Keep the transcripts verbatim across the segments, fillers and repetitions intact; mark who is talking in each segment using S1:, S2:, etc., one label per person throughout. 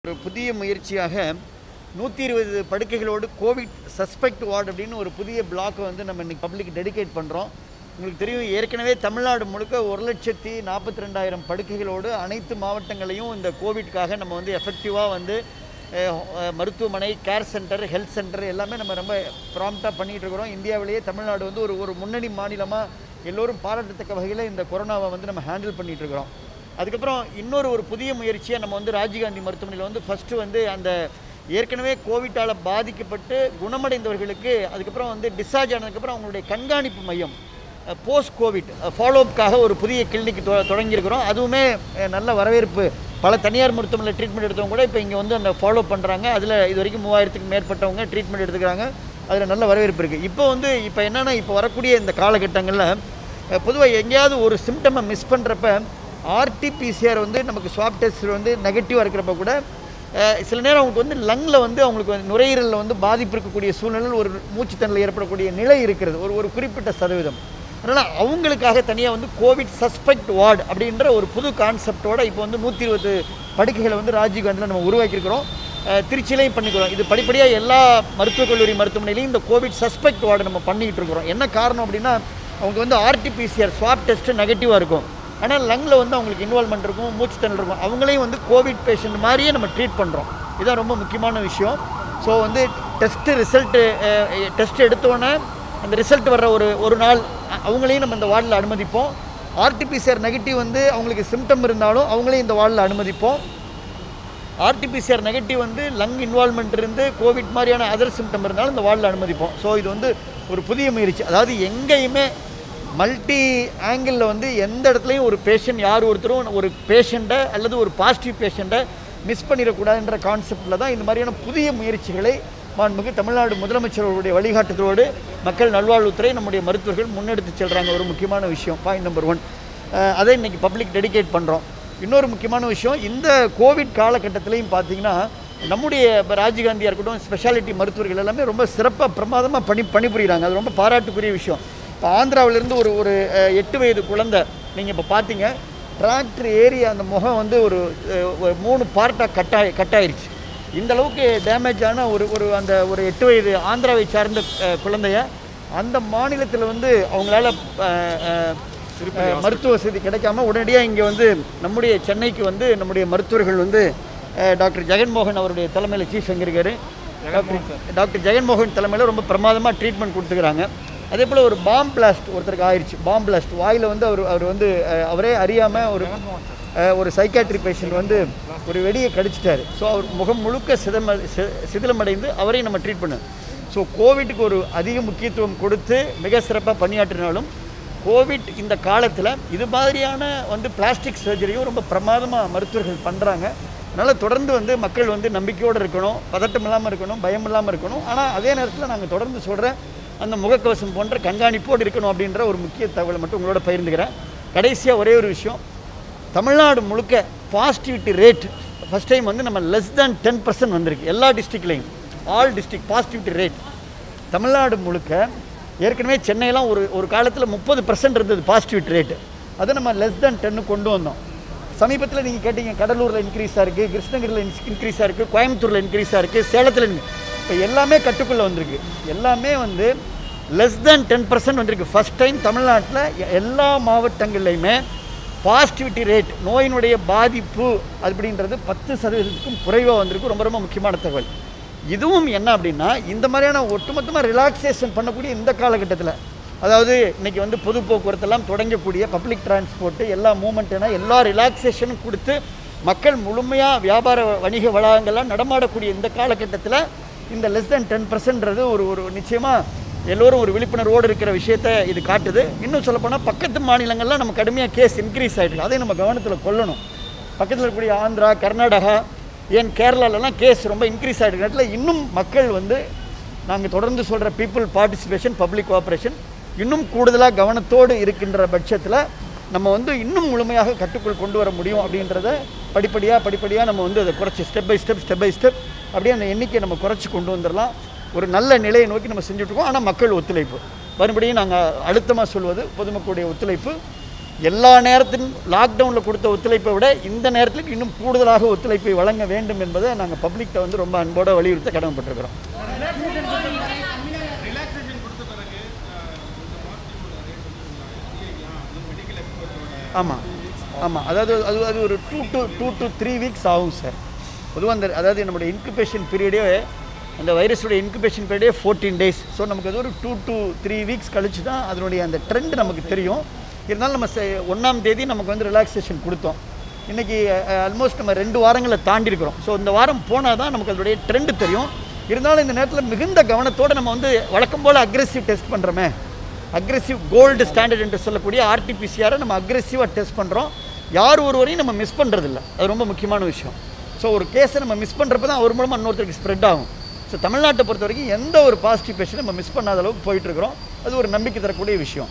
S1: ஒரு புதிய முயற்சியாக நூற்றி இருபது படுக்கைகளோடு கோவிட் சஸ்பெக்ட் வார்டு அப்படின்னு ஒரு புதிய பிளாக்கை வந்து நம்ம இன்றைக்கி பப்ளிக் டெடிகேட் பண்ணுறோம். உங்களுக்கு தெரியும், ஏற்கனவே தமிழ்நாடு முழுக்க ஒரு லட்சத்தி நாற்பத்தி ரெண்டாயிரம் படுக்கைகளோடு அனைத்து மாவட்டங்களையும் இந்த கோவிட்காக நம்ம வந்து எஃபெக்டிவாக வந்து மருத்துவமனை, கேர் சென்டர், ஹெல்த் சென்டர் எல்லாமே நம்ம ரொம்ப ப்ராம்ப்டாக பண்ணிகிட்டு இருக்கிறோம். இந்தியாவிலேயே தமிழ்நாடு வந்து ஒரு ஒரு முன்னணி மாநிலமாக எல்லோரும் பாராட்டத்தக்க வகையில் இந்த கொரோனாவை வந்து நம்ம ஹேண்டில் பண்ணிகிட்டு இருக்கிறோம். அதுக்கப்புறம் இன்னொரு ஒரு புதிய முயற்சியை நம்ம வந்து ராஜீவ்காந்தி மருத்துவமனையில் வந்து ஃபஸ்ட்டு வந்து அந்த ஏற்கனவே கோவிட்டால் பாதிக்கப்பட்டு குணமடைந்தவர்களுக்கு அதுக்கப்புறம் வந்து டிஸ்சார்ஜ் ஆனதுக்கப்புறம் அவங்களுடைய கண்காணிப்பு மையம் போஸ்ட் கோவிட் ஃபாலோஅப்காக ஒரு புதிய கிளினிக் தொ தொடங்கியிருக்கிறோம். அதுவுமே நல்ல வரவேற்பு. பல தனியார் மருத்துவமனையில் ட்ரீட்மெண்ட் எடுத்தவங்க கூட இப்போ இங்கே வந்து அந்த ஃபாலோ பண்ணுறாங்க. அதில் இது வரைக்கும் மூவாயிரத்துக்கு மேற்பட்டவங்க ட்ரீட்மெண்ட் எடுத்துக்கிறாங்க. அதில் நல்ல வரவேற்பு இருக்குது. இப்போ வந்து இப்போ என்னென்னா, இப்போ வரக்கூடிய இந்த காலகட்டங்களில் பொதுவாக எங்கேயாவது ஒரு சிம்டமை மிஸ் பண்ணுறப்ப ஆர்டிபிசிஆர் வந்து நமக்கு ஸ்வாப் டெஸ்ட் வந்து நெகட்டிவாக இருக்கிறப்ப கூட சில நேரம் அவங்களுக்கு வந்து லங்கில் வந்து அவங்களுக்கு வந்து நுரையீரலில் வந்து பாதிப்பு இருக்கக்கூடிய சூழ்நிலையில் ஒரு மூச்சுத்தண்ணில் ஏற்படக்கூடிய நிலை இருக்கிறது, ஒரு ஒரு குறிப்பிட்ட சதவீதம். அதனால் அவங்களுக்காக தனியாக வந்து கோவிட் சஸ்பெக்ட் வார்டு அப்படின்ற ஒரு புது கான்செப்டோடு இப்போ வந்து நூற்றி இருபது படுக்கைகளை வந்து ராஜீவ்காந்தியில் நம்ம உருவாக்கியிருக்கிறோம். திருச்சியிலையும் பண்ணிக்கிறோம். இது படிப்படியாக எல்லா மருத்துவக் கல்லூரி மருத்துவமனையிலையும் இந்த கோவிட் சஸ்பெக்ட் வார்டு நம்ம பண்ணிகிட்டு இருக்கிறோம். என்ன காரணம் அப்படின்னா, அவங்க வந்து ஆர்டிபிசிஆர் ஸ்வாப் டெஸ்ட்டு நெகட்டிவாக இருக்கும், ஆனால் லங்கில் வந்து அவங்களுக்கு இன்வால்மெண்ட் இருக்கும், மூச்சு தண்ணல் இருக்கும். அவங்களையும் வந்து கோவிட் பேஷண்ட் மாதிரியே நம்ம ட்ரீட் பண்ணுறோம். இதுதான் ரொம்ப முக்கியமான விஷயம். ஸோ வந்து டெஸ்ட்டு ரிசல்ட்டு டெஸ்ட் எடுத்தோன்னே அந்த ரிசல்ட் வர்ற ஒரு ஒரு நாள் அவங்களையும் நம்ம இந்த வார்டில் அனுமதிப்போம். ஆர்டிபிசிஆர் நெகட்டிவ் வந்து அவங்களுக்கு சிம்டம் இருந்தாலும் அவங்களையும் இந்த வார்டில் அனுமதிப்போம். ஆர்டிபிசிஆர் நெகட்டிவ் வந்து லங் இன்வால்மெண்ட் இருந்து கோவிட் மாதிரியான அதர் சிம்டம் இருந்தாலும் இந்த வார்டில் அனுமதிப்போம். ஸோ இது வந்து ஒரு புதிய முயற்சி. அதாவது எங்கேயுமே மல்டி ஆங்கிளில் வந்து எந்த இடத்துலையும் ஒரு பேஷண்ட் யார் ஒருத்தரும் ஒரு பேஷண்ட்டை அல்லது ஒரு பாசிட்டிவ் பேஷண்ட்டை மிஸ் பண்ணிடக்கூடாதுன்ற கான்செப்டில் தான் இந்த மாதிரியான புதிய முயற்சிகளை மாண்புமிகு தமிழ்நாடு முதலமைச்சர்களுடைய வழிகாட்டுதலோடு மக்கள் நல்வாழ்வுத்துறை நம்முடைய மருத்துவர்கள் முன்னெடுத்து செல்கிறாங்க. ஒரு முக்கியமான விஷயம், பாயிண்ட் நம்பர் ஒன். அதை இன்றைக்கி பப்ளிக் டெடிகேட் பண்ணுறோம். இன்னொரு முக்கியமான விஷயம், இந்த கோவிட் காலகட்டத்திலையும் பார்த்திங்கன்னா நம்முடைய ராஜீவ்காந்தியாக இருக்கட்டும், ஸ்பெஷாலிட்டி மருத்துவர்கள் எல்லாமே ரொம்ப சிறப்பாக பிரமாதமாக பணி பணிபுரிகிறாங்க. அது ரொம்ப பாராட்டுக்குரிய விஷயம். இப்போ ஆந்திராவிலேருந்து ஒரு ஒரு எட்டு வயது குழந்தை நீங்கள் இப்போ பார்த்தீங்க, டிராக்டர் ஏரியா அந்த முகம் வந்து ஒரு மூணு பார்ட்டாக கட்டாய கட்டாயிருச்சு. இந்த அளவுக்கு டேமேஜ் ஆன ஒரு ஒரு அந்த ஒரு எட்டு வயது ஆந்திராவை சார்ந்த குழந்தைய அந்த மாநிலத்தில் வந்து அவங்களால மருத்துவ வசதி கிடைக்காம உடனடியாக இங்கே வந்து நம்முடைய சென்னைக்கு வந்து நம்முடைய மருத்துவர்கள் வந்து டாக்டர் ஜெகன்மோகன் அவருடைய தலைமையில் சீஃப் எங்கே இருக்கார், டாக்டர் டாக்டர் ஜெகன்மோகன் தலைமையில் ரொம்ப பிரமாதமாக ட்ரீட்மெண்ட் கொடுத்துக்கிறாங்க. அதே போல் ஒரு பாம் பிளாஸ்ட் ஒருத்தருக்கு ஆயிடுச்சு. பாம் பிளாஸ்ட் வாயில் வந்து அவர் அவர் வந்து அவரே அறியாமல் ஒரு ஒரு சைக்காட்ரி பேஷண்ட் வந்து ஒரு வெடியை கடிச்சிட்டார். ஸோ அவர் முகம் முழுக்க சிதம சிதிலமடைந்து அவரையும் நம்ம ட்ரீட் பண்ணோம். ஸோ கோவிட்டுக்கு ஒரு அதிக முக்கியத்துவம் கொடுத்து மிக சிறப்பாக பணியாற்றினாலும் கோவிட் இந்த காலத்தில் இது மாதிரியான வந்து பிளாஸ்டிக் சர்ஜரியும் ரொம்ப பிரமாதமாக மருத்துவர்கள் பண்ணுறாங்க. அதனால் தொடர்ந்து வந்து மக்கள் வந்து நம்பிக்கையோடு இருக்கணும், பதட்டம் இல்லாமல் இருக்கணும், பயம் இல்லாமல் இருக்கணும். ஆனால் அதே நேரத்தில் நாங்கள் தொடர்ந்து சொல்கிறேன், அந்த முகக்கவசம் போன்ற கண்காணிப்போடு இருக்கணும் அப்படின்ற ஒரு முக்கிய தகவலை மட்டும் உங்களோட பகிர்ந்துக்கிறேன். கடைசியாக ஒரே ஒரு விஷயம், தமிழ்நாடு முழுக்க பாசிட்டிவிட்டி ரேட் ஃபஸ்ட் டைம் வந்து நம்ம லெஸ் தேன் டென் பர்சன்ட் வந்திருக்கு. எல்லா டிஸ்ட்ரிக்ட்லேயும் all district positivity rate Tamil Nadu முழுக்க. ஏற்கனவே சென்னையெல்லாம் ஒரு ஒரு காலத்தில் முப்பது பர்சன்ட் இருந்தது பாசிட்டிவிட்டி ரேட்டு. அதை நம்ம லெஸ் தேன் டென்னு கொண்டு வந்தோம். சமீபத்தில் நீங்கள் கேட்டீங்க, கடலூரில் இன்க்ரீஸாக இருக்குது, கிருஷ்ணகிரியில் இன்க்ரீஸாக இருக்குது, கோயம்புத்தூரில் இன்க்ரீஸாக இருக்குது, சேலத்தில். இப்போ எல்லாமே கட்டுக்குள்ளே வந்திருக்கு. எல்லாமே வந்து லெஸ் தேன் டென் பர்சன்ட் வந்திருக்கு. ஃபஸ்ட் டைம் தமிழ்நாட்டில் எல்லா மாவட்டங்கள்லையுமே பாசிட்டிவிட்டி ரேட், நோயினுடைய பாதிப்பு அப்படின்றது பத்து சதவீதத்துக்கும் குறைவாக வந்திருக்கு. ரொம்ப ரொம்ப முக்கியமான தகவல். இதுவும் என்ன அப்படின்னா, இந்த மாதிரியான ஒட்டுமொத்தமாக ரிலாக்ஸேஷன் பண்ணக்கூடிய இந்த காலகட்டத்தில், அதாவது இன்றைக்கி வந்து பொது போக்குவரத்தெல்லாம் தொடங்கக்கூடிய பப்ளிக் டிரான்ஸ்போர்ட்டு எல்லா மூமெண்ட்டுனா எல்லா ரிலாக்ஸேஷனும் கொடுத்து மக்கள் முழுமையாக வியாபார வணிக வளாகங்கள்லாம் நடமாடக்கூடிய இந்த காலகட்டத்தில் இந்த லெஸ் தேன் டென் பர்சன்ட்றது ஒரு ஒரு நிச்சயமாக எல்லோரும் ஒரு விழிப்புணர்வோடு இருக்கிற விஷயத்தை இது காட்டுது. இன்னும் சொல்லப்போனால் பக்கத்து மாநிலங்கள்லாம் நம்ம கடுமையாக கேஸ் இன்க்ரீஸ் ஆகிருக்கு. அதை நம்ம கவனத்தில் கொள்ளணும். பக்கத்தில் இருக்கக்கூடிய ஆந்திரா, கர்நாடகா, ஏன் கேரளாலெலாம் கேஸ் ரொம்ப இன்க்ரீஸ் ஆகிருக்க நேரத்தில் இன்னும் மக்கள் வந்து நாங்கள் தொடர்ந்து சொல்கிற பீப்புள் பார்ட்டிசிபேஷன், பப்ளிக் கோஆப்ரேஷன் இன்னும் கூடுதலாக கவனத்தோடு இருக்கின்ற பட்சத்தில் நம்ம வந்து இன்னும் முழுமையாக கட்டுக்குள் கொண்டு வர முடியும் அப்படின்றத படிப்படியாக படிப்படியாக நம்ம வந்து அதை குறைச்சி step by step step by step அப்படியே அந்த எண்ணிக்கையை நம்ம குறைச்சி கொண்டு வந்துடலாம். ஒரு நல்ல நிலையை நோக்கி நம்ம செஞ்சுட்ருக்கோம். ஆனால் மக்கள் ஒத்துழைப்பு மறுபடியும் நாங்கள் அழுத்தமாக சொல்வது பொதுமக்களுடைய ஒத்துழைப்பு. எல்லா நேரத்திலும் லாக்டவுனில் கொடுத்த ஒத்துழைப்பை விட இந்த நேரத்தில் இன்னும் கூடுதலாக ஒத்துழைப்பை வழங்க வேண்டும் என்பதை நாங்கள் பப்ளிக்கிட்ட வந்து ரொம்ப அன்போடு வலியுறுத்த கடமைப்பட்டிருக்கிறோம். ஆமாம் ஆமாம் அதாவது அது அது ஒரு two to two to three weeks ஆகும் சார். பொதுவாக அந்த அதாவது நம்மளுடைய இன்குபேஷன் பீரியடே அந்த வைரஸுடைய இன்குபேஷன் பீரியடே ஃபோர்டீன் டேஸ். ஸோ நமக்கு அது ஒரு டூ டு த்ரீ வீக்ஸ் கழிச்சு தான் அதனுடைய அந்த ட்ரெண்ட் நமக்கு தெரியும். இருந்தாலும் நம்ம ஒன்றாம் தேதி நமக்கு வந்து ரிலாக்ஸேஷன் கொடுத்தோம். இன்றைக்கி ஆல்மோஸ்ட் நம்ம ரெண்டு வாரங்களை தாண்டி இருக்கிறோம். ஸோ இந்த வாரம் போனால் தான் நமக்கு அதனுடைய ட்ரெண்டு தெரியும். இருந்தாலும் இந்த நேரத்தில் மிகுந்த கவனத்தோடு நம்ம வந்து வழக்கம் போல் அக்ரெசிவ் டெஸ்ட் பண்ணுறோமே, அக்ரெசிவ் கோல்டு ஸ்டாண்டர்ட் என்று சொல்லக்கூடிய ஆர்டிபிசிஆரை நம்ம அக்ரெசிவாக டெஸ்ட் பண்ணுறோம். யார் ஒருவரையும் நம்ம மிஸ் பண்ணுறதில்ல, அது ரொம்ப முக்கியமான விஷயம். ஸோ ஒரு கேஸை நம்ம மிஸ் பண்ணுறப்ப தான் அவர் மூலமாக இன்னொருத்தருக்கு ஸ்ப்ரெட் ஆகும். ஸோ தமிழ்நாட்டை பொறுத்த வரைக்கும் எந்த ஒரு பாசிட்டிவ் பேஷண்ட் நம்ம மிஸ் பண்ணாத அளவுக்கு போயிட்டுருக்கிறோம். அது ஒரு நம்பிக்கை தரக்கூடிய விஷயம்.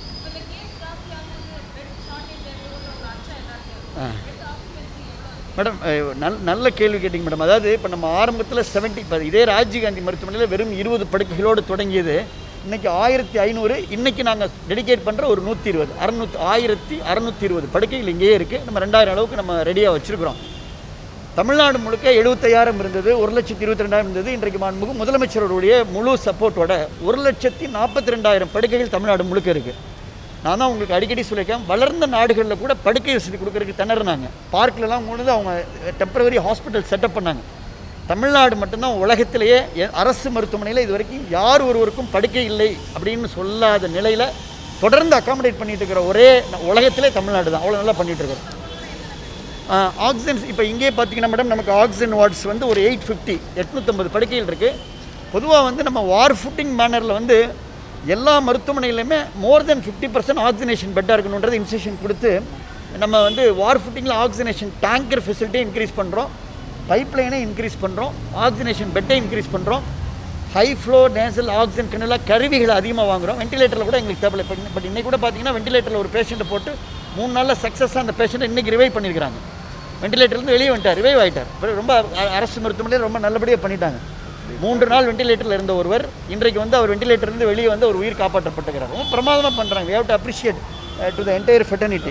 S1: மேடம் நல் நல்ல கேள்வி கேட்டிங்க மேடம். அதாவது இப்போ நம்ம ஆரம்பத்தில் செவன்ட்டி இப்போ இதே ராஜீவ்காந்தி மருத்துவமனையில் வெறும் இருபது படுக்கைகளோடு தொடங்கியது இன்றைக்கி ஆயிரத்தி ஐநூறு இன்றைக்கி நாங்கள் டெடிகேட் பண்ணுற ஒரு நூற்றி இருபது அறநூற்றி ஆயிரத்தி அறநூற்றி இருபது படுக்கைகள் இங்கேயே இருக்குது. நம்ம ரெண்டாயிரம் அளவுக்கு நம்ம ரெடியாக வச்சுருக்கிறோம். தமிழ்நாடு முழுக்க எழுபத்தையாயிரம் இருந்தது, ஒரு லட்சத்தி இருபத்தி ரெண்டாயிரம் இருந்தது. இன்றைக்கு மாண்புமிகு முதலமைச்சருடைய முழு சப்போர்ட்டோட ஒரு லட்சத்தி நாற்பத்தி ரெண்டாயிரம் படுக்கைகள் தமிழ்நாடு முழுக்க இருக்குது. நான் தான் உங்களுக்கு அடிக்கடி சொல்லியிருக்கேன், வளர்ந்த நாடுகளில் கூட படுக்கை வசதி கொடுக்குறதுக்கு திணறினாங்க. பார்க்கிலலாம் கொண்டு அவங்க டெம்பரவரி ஹாஸ்பிட்டல் செட்டப் பண்ணாங்க. தமிழ்நாடு மட்டும்தான் உலகத்திலேயே அரசு மருத்துவமனையில் இது வரைக்கும் யார் ஒருவருக்கும் படுக்கை இல்லை அப்படின்னு சொல்லாத நிலையில் தொடர்ந்து அக்காமடேட் பண்ணிகிட்டு இருக்கிற ஒரே உலகத்திலே தமிழ்நாடு தான். அவ்வளோ நல்லா பண்ணிகிட்டு இருக்கிறோம். ஆக்சிஜன் இப்போ இங்கே பார்த்தீங்கன்னா மேடம் நமக்கு ஆக்சிஜன் வார்ட்ஸ் வந்து ஒரு எயிட் ஃபிஃப்டி எட்நூற்றம்பது படுக்கைகள் இருக்குது. பொதுவாக வந்து நம்ம வார் ஃபுட்டிங் மேனரில் வந்து எல்லா மருத்துவமனையிலையுமே more than fifty percent oxygenation பெட்டாக இருக்கணுன்றது இன்ஸ்ட்ரக்ஷன் கொடுத்து நம்ம வந்து வார் ஃபுட்டிங்கில் ஆக்சிஜனேஷன் டேங்கர் ஃபெசிலிட்டியை இன்க்ரீஸ் பண்ணுறோம், பைப் லைனை இன்க்ரீஸ் பண்ணுறோம், ஆக்சிஜனேஷன் பெட்டை இன்க்ரீஸ் பண்ணுறோம், ஹை ஃப்ளோ நேசல் ஆக்சிஜன் கண்ணில் கருவிகளை அதிகமாக வாங்குகிறோம். வென்டிலேட்டரில் கூட எங்களுக்கு தேவையில்லை. பட் இன்றைக்கி கூட பார்த்தீங்கன்னா வென்டிலேட்டரில் ஒரு பேஷண்ட்டை போட்டு மூணு நாளில் சக்ஸஸாக அந்த பேஷண்ட்டை இன்றைக்கி ரிவைவ் பண்ணியிருக்கிறாங்க. வென்டிலேட்டர்லேருந்து வெளியே வந்துட்டார், ரிவைவ் ஆகிட்டார். ரொம்ப அரசு மருத்துவமனையில் ரொம்ப நல்லபடியாக பண்ணிட்டாங்க. மூன்று நாள் வென்டிலேட்டரில் இருந்த ஒருவர் இன்றைக்கு வந்து அவர் வென்டிலேட்டர்லேருந்து வெளியே வந்து ஒரு உயிர் காப்பாற்றப்பட்டுக்கிறார். ரொம்ப பிரமாதமாக பண்ணுறாங்க. We have to appreciate to the entire fraternity.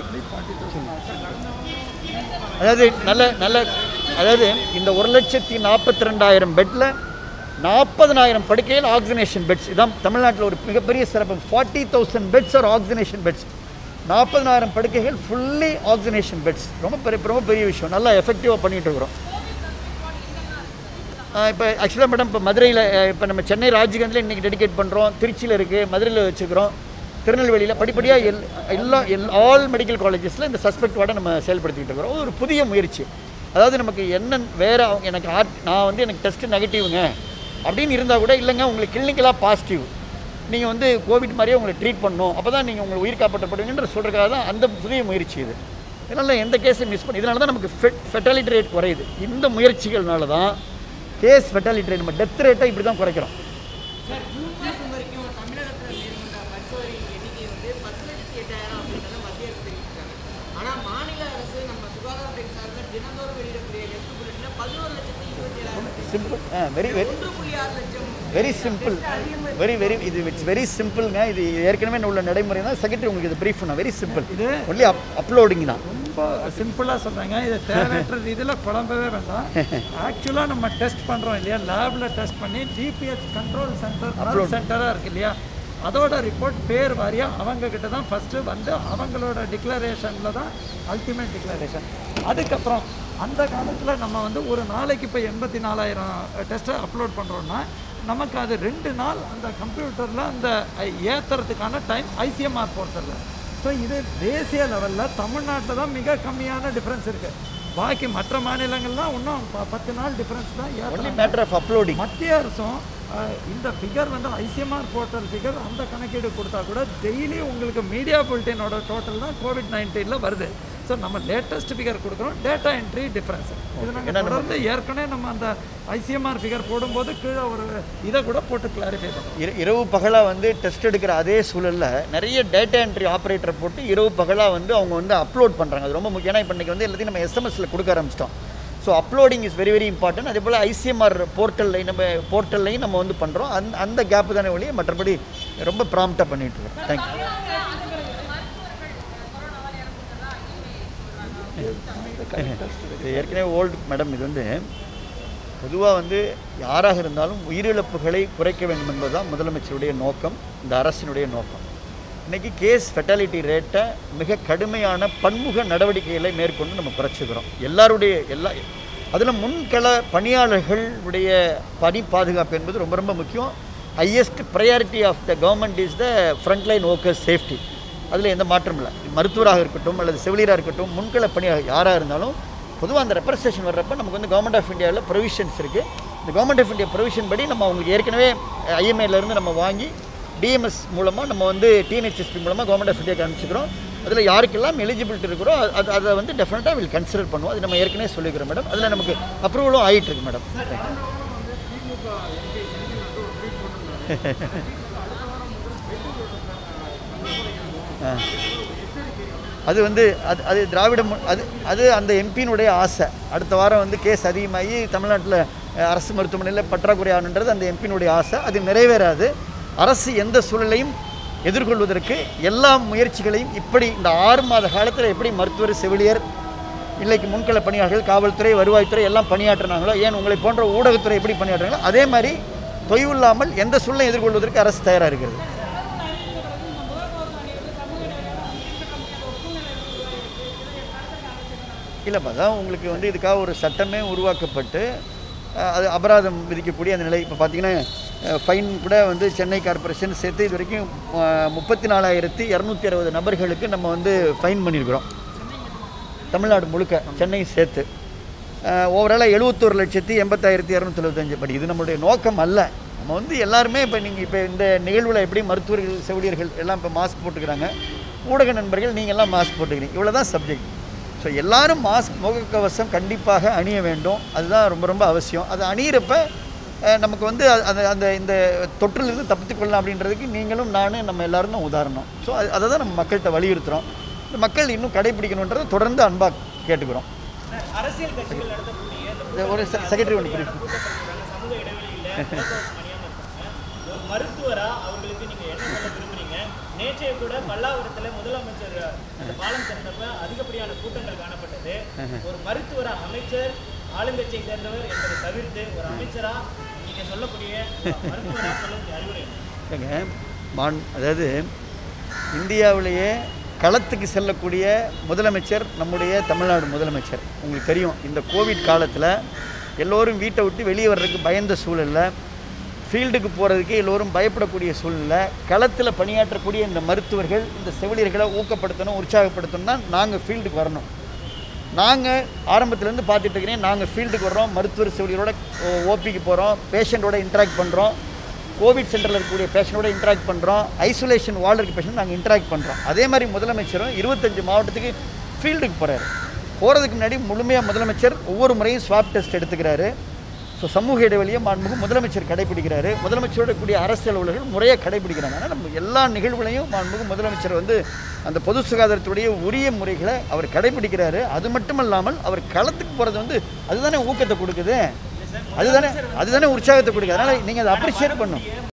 S1: அதாவது நல்ல நல்ல அதாவது இந்த ஒரு லட்சத்தி நாற்பத்தி ரெண்டாயிரம் பெட்டில் நாற்பதனாயிரம் படுக்கையில் ஆக்சிஜனேஷன் பெட்ஸ். இதான் தமிழ்நாட்டில் ஒரு மிகப்பெரிய சிறப்பு. Forty thousand beds are oxygenation beds. நாற்பதனாயிரம் படுக்கைகள் ஃபுல்லி ஆக்சிஜனேஷன் பெட்ஸ். ரொம்ப பெரிய ரொம்ப பெரிய விஷயம். நல்லா எஃபெக்டிவாக பண்ணிகிட்டு இருக்கிறோம். இப்போ ஆக்சுவலாக மேடம் இப்போ மதுரையில் இப்போ நம்ம சென்னை ராஜீவ்காந்தியில் இன்றைக்கி டெடிகேட் பண்ணுறோம், திருச்சியில் இருக்குது, மதுரையில் வச்சுக்கிறோம், திருநெல்வேலியில் படிப்படியாக எல் எல்லா எல் ஆல் மெடிக்கல் காலேஜஸில் இந்த சஸ்பெக்ட் வார்டை நம்ம செயல்படுத்திக்கிட்டு இருக்கிறோம். ஒரு புதிய முயற்சி. அதாவது நமக்கு என்ன வேறு அவங்க எனக்கு ஆர்ட் நான் வந்து எனக்கு டெஸ்ட்டு நெகட்டிவ்ங்க அப்படின்னு இருந்தால் கூட இல்லைங்க உங்களுக்கு கிளினிக்கலாக பாசிட்டிவ், நீங்கள் வந்து கோவிட் மாதிரியே உங்களை ட்ரீட் பண்ணணும், அப்போ தான் நீங்கள் உங்களை உயிர் காப்பாற்றப்படுவீங்கன்ற சொல்கிறதுக்காக தான் அந்த புதிய முயற்சி இது. இதனால் எந்த கேஸை மிஸ் பண்ணி இதனால தான் நமக்கு ஃபெட் ஃபெட்டாலிட்டி ரேட் குறையுது. இந்த முயற்சிகள்னால தான் கேஸ் ஃபெட்டாலிட்டி ரேட் நம்ம டெத் ரேட்டை இப்படி தான் குறைக்கிறோம். Simple very very very simple very very இது இட்ஸ் வெரி சிம்பிள்ங்க. இது ஏற்கனவே உள்ள நடைமுறை தான். செக்ரட்டரி உங்களுக்கு இது ப்ரீஃப் பண்ண வெரி சிம்பிள். இது ஒன்லி அப் அப்லோடிங் தான்.
S2: ரொம்ப சிம்பிளாக சொல்கிறாங்க. இது தேவையற்ற இதில் குழம்பவே வேண்டாம். ஆக்சுவலாக நம்ம டெஸ்ட் பண்ணுறோம் இல்லையா, லேபில் டெஸ்ட் பண்ணி ஜிபிஎச் கண்ட்ரோல் சென்டர் அப்லோட் சென்டராக இருக்குது இல்லையா, அதோட ரிப்போர்ட் பேர் வாரியாக அவங்கக்கிட்ட தான் ஃபஸ்ட்டு வந்து அவங்களோட டிக்ளரேஷனில் தான் அல்டிமேட் டிக்ளரேஷன். அதுக்கப்புறம் அந்த காலத்தில் நம்ம வந்து ஒரு நாளைக்கு இப்போ எண்பத்தி நாலாயிரம் டெஸ்ட்டை அப்லோட் பண்ணுறோன்னா நமக்கு அது ரெண்டு நாள் அந்த கம்ப்யூட்டரில் அந்த ஏற்றுறதுக்கான டைம் ஐசிஎம்ஆர் போர்ட்டலில். ஸோ இது தேசிய லெவலில் தமிழ்நாட்டில் தான் மிக கம்மியான டிஃப்ரென்ஸ் இருக்குது. பாக்கி மற்ற மாநிலங்கள்லாம் இன்னும் பத்து நாள் டிஃப்ரென்ஸ் தான்.
S1: Matter of uploading.
S2: மத்திய அரசும் இந்த ஃபிகர் வந்து ஐசிஎம்ஆர் போர்ட்டல் ஃபிகர் அந்த கணக்கீடு கொடுத்தா கூட டெய்லி உங்களுக்கு மீடியா புல்டனோட டோட்டல் தான் கோவிட் நைன்டீனில் வருது. ஸோ நம்ம லேட்டஸ்ட் ஃபிகர் கொடுக்குறோம், டேட்டா என்ட்ரி டிஃப்ரென்ஸ். இது நாங்கள் தொடர்ந்து ஏற்கனவே நம்ம அந்த ஐசிஎம்ஆர் ஃபிகர் போடும்போது கீழே ஒரு இதை கூட போட்டு கிளாரிஃபை பண்ணுறோம்.
S1: இரவு பகலாக வந்து டெஸ்ட் எடுக்கிற அதே சூழலில் நிறைய டேட்டா என்ட்ரி ஆப்ரேட்டரை போட்டு இரவு பகலாக வந்து அவங்க வந்து அப்லோட் பண்ணுறாங்க. அது ரொம்ப முக்கியம். ஏன்னா இப்போ இன்றைக்கி வந்து எல்லாத்தையும் நம்ம எஸ்எம்எஸில் கொடுக்க ஆரம்பிச்சிட்டோம். So uploading is very very important. அதே போல் ஐசிஎம்ஆர் போர்ட்டல்லையும் நம்ம போர்ட்டல்லையும் நம்ம வந்து பண்ணுறோம். அந்த அந்த கேப்பு தானே ஒழிய மற்றபடி ரொம்ப ப்ராம்ப்டாக பண்ணிகிட்டு இருக்கோம். தேங்க்யூ. இது ஏற்கனவே ஓல்டு மேடம். இது வந்து பொதுவாக வந்து யாராக இருந்தாலும் உயிரிழப்புகளை குறைக்க வேண்டும் என்பது தான் முதலமைச்சருடைய நோக்கம், இந்த அரசினுடைய நோக்கம். இன்றைக்கி கேஸ் ஃபெட்டாலிட்டி ரேட்டை மிக கடுமையான பன்முக நடவடிக்கைகளை மேற்கொண்டு நம்ம குறைச்சிக்கிறோம். எல்லாருடைய எல்லா அதில் முன்கள பணியாளர்களுடைய பணி பாதுகாப்பு என்பது ரொம்ப ரொம்ப முக்கியம். Highest priority of the government is the frontline workers safety. அதில் எந்த மாற்றம் இல்லை. மருத்துவராக இருக்கட்டும் அல்லது செவிலியராக இருக்கட்டும், முன்கள பணியாக யாராக இருந்தாலும் பொதுவாக அந்த ரெப்ரசன்டேஷன் வர்றப்போ நமக்கு வந்து கவர்மெண்ட் ஆஃப் இந்தியாவில் ப்ரொவிஷன்ஸ் இருக்குது. இந்த கவர்மெண்ட் ஆஃப் இந்தியா ப்ரொவிஷன் படி நம்ம அவங்களுக்கு ஏற்கனவே ஐஎம்ஏலேருந்து நம்ம வாங்கி டிஎம்எஸ் மூலமாக நம்ம வந்து டிஎன்ஹெச்எஸ்பி மூலமாக கவர்மெண்ட் ஆஃப் இந்தியாவுக்கு அனுப்பிச்சிக்கிறோம். அதில் யாருக்கெல்லாம் எலிஜிபிலிட்டி இருக்கிறோ அது அதை வந்து டெஃபினட்டாக வில் கன்சிடர் பண்ணுவோம். அது நம்ம ஏற்கனவே சொல்லிக்கிறோம் மேடம். அதில் நமக்கு அப்ரூவலும் ஆகிட்டுருக்கு மேடம். அது வந்து அது அது திராவிட அது அது அந்த எம்பியினுடைய ஆசை. அடுத்த வாரம் வந்து கேஸ் அதிகமாகி தமிழ்நாட்டில் அரசு மருத்துவமனையில் பற்றாக்குறை ஆகுன்றது அந்த எம்பியினுடைய ஆசை. அது நிறைவேறாது. அரசு எந்த சூழலையும் எதிர்கொள்வதற்கு எல்லா முயற்சிகளையும் இப்படி இந்த ஆறு மாத காலத்தில் எப்படி மருத்துவர், செவிலியர், இல்லைக்கு முன்கள பணியாளர்கள், காவல்துறை, வருவாய்த்துறை எல்லாம் பணியாற்றினாங்களோ, ஏன் உங்களை போன்ற ஊடகத்துறை எப்படி பணியாற்றுறாங்களோ அதே மாதிரி தொய்வில்லாமல் எந்த சூழலையும் எதிர்கொள்வதற்கு அரசு தயாராக இருக்கிறது. இல்லைப்பா, அதான் உங்களுக்கு வந்து இதுக்காக ஒரு சட்டமே உருவாக்கப்பட்டு அது அபராதம் விதிக்கக்கூடிய அந்த நிலை. இப்போ பார்த்தீங்கன்னா ஃபைன் கூட வந்து சென்னை கார்பரேஷன் சேர்த்து இது வரைக்கும் முப்பத்தி நாலாயிரத்தி இரநூத்தி அறுபது நபர்களுக்கு நம்ம வந்து ஃபைன் பண்ணியிருக்கிறோம், தமிழ்நாடு முழுக்க சென்னையும் சேர்த்து. ஓவராலாக எழுபத்தோரு லட்சத்தி எண்பத்தாயிரத்தி இரநூத்தி எழுபத்தஞ்சு படி. இது நம்மளுடைய நோக்கம் அல்ல. நம்ம வந்து எல்லாருமே இப்போ நீங்கள் இப்போ இந்த நிகழ்வில் எப்படி மருத்துவர்கள், செவிலியர்கள் எல்லாம் இப்போ மாஸ்க் போட்டுக்கிறாங்க, ஊடக நண்பர்கள் நீங்கள் எல்லாம் மாஸ்க் போட்டுக்கிறீங்க, இவ்வளோ தான் சப்ஜெக்ட். ஸோ எல்லோரும் மாஸ்க், முகக்கவசம் கண்டிப்பாக அணிய வேண்டும். அதுதான் ரொம்ப ரொம்ப அவசியம். அது அணியிறப்ப நமக்கு வந்து அந்த அந்த இந்த தொற்றிலிருந்து தப்பித்து கொள்ளலாம் அப்படின்றதுக்கு நீங்களும் நானும் நம்ம எல்லோரும் தான் உதாரணம். ஸோ அது அதை தான் நம்ம மக்கள்கிட்ட வலியுறுத்துகிறோம். இந்த மக்கள் இன்னும் கடைபிடிக்கணுன்றதை தொடர்ந்து அன்பாக கேட்டுக்கிறோம். அரசியல் கட்சிகள் நடத்தக்கூடிய ஒரு செக்ரட்டரி ஒன்று புரியும்
S3: மருத்துவரா அவங்களுக்கு நீங்க என்ன சொல்ல விரும்புறீங்க? நேற்றைய கூட பல்லாவரத்தில் முதலமைச்சர் பாலம் திறந்தப்ப அதிகப்படியான கூட்டங்கள் காணப்பட்டது. ஒரு மருத்துவரா, அமைச்சர் ஆளுங்கட்சியை சேர்ந்தவர் என்பதை தவிர்த்து ஒரு அமைச்சரா நீங்க சொல்லக்கூடிய மருத்துவரா சொல்லக்கூடிய அறிவுரை?
S1: மான் அதாவது இந்தியாவிலேயே களத்துக்கு செல்லக்கூடிய முதலமைச்சர் நம்முடைய தமிழ்நாடு முதலமைச்சர். உங்களுக்கு தெரியும், இந்த கோவிட் காலத்தில் எல்லோரும் வீட்டை விட்டு வெளியே வர்றதுக்கு பயந்த சூழலில், ஃபீல்டுக்கு போகிறதுக்கு எல்லோரும் பயப்படக்கூடிய சூழ்நிலை, களத்தில் பணியாற்றக்கூடிய இந்த மருத்துவர்கள், இந்த செவிலியர்களை ஊக்கப்படுத்தணும், உற்சாகப்படுத்தணும்னா நாங்கள் ஃபீல்டுக்கு வரணும். நாங்கள் ஆரம்பத்துலேருந்து பார்த்துட்டு இருக்கிறேன். நாங்கள் ஃபீல்டுக்கு வர்றோம், மருத்துவர் செவிலியரோட ஓபிக்கு போகிறோம், பேஷண்ட்டோட இன்ட்ராக்ட் பண்ணுறோம், கோவிட் சென்டரில் இருக்கக்கூடிய பேஷண்ட்டோட இன்ட்ராக்ட் பண்ணுறோம், ஐசோலேஷன் வார்டில் இருக்க பேஷண்ட் நாங்கள் இன்ட்ராக்ட் பண்ணுறோம். அதே மாதிரி முதலமைச்சரும் இருபத்தஞ்சு மாவட்டத்துக்கு ஃபீல்டுக்கு போகிறாரு. போகிறதுக்கு முன்னாடி முழுமையாக முதலமைச்சர் ஒவ்வொரு முறையும் ஸ்வாப் டெஸ்ட் எடுத்துக்கிறாரு. ஸோ சமூக இடைவெளியை மாண்புமிகு முதலமைச்சர் கடைபிடிக்கிறாரு. முதலமைச்சரோட கூடிய அரசு அலுவலர்கள் முறையாக கடைபிடிக்கிறாங்க. ஆனால் நம்ம எல்லா நிகழ்வுகளையும் மாண்புமிகு முதலமைச்சர் வந்து அந்த பொது சுகாதாரத்துடைய உரிய முறைகளை அவர் கடைபிடிக்கிறாரு. அது மட்டும் இல்லாமல் அவர் களத்துக்கு போகிறது வந்து அதுதானே ஊக்கத்தை கொடுக்குது, அதுதானே அதுதானே உற்சாகத்தை கொடுக்குது. அதனால் நீங்கள் அதை அப்ரிஷியேட் பண்ணணும்.